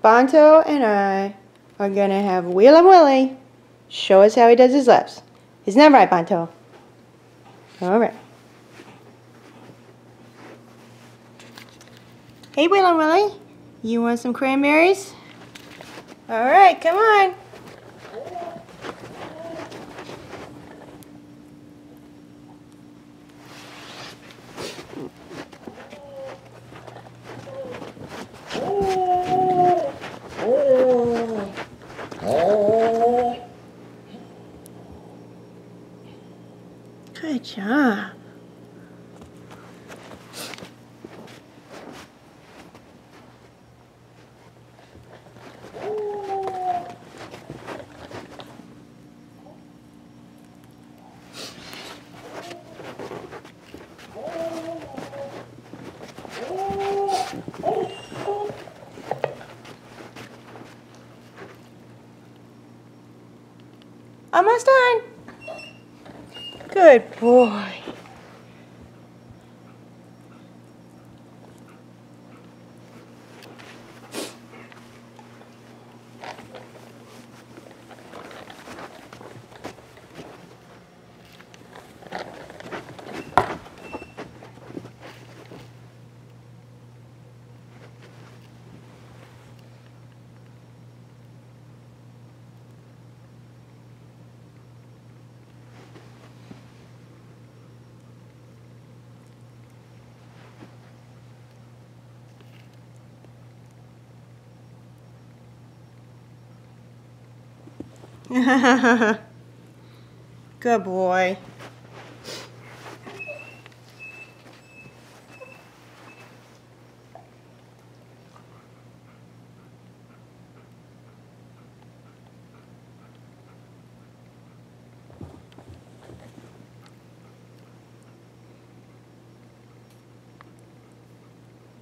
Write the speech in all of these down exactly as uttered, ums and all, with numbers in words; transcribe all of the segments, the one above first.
Bonto and I are going to have Wheel and Willie show us how he does his laps. Isn't that right, Bonto? All right. Hey, Wheel and Willie, you want some cranberries? All right, come on. Good job. Almost done. Good boy. Good boy.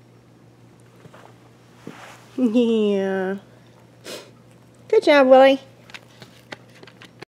Yeah. Good job, Willie.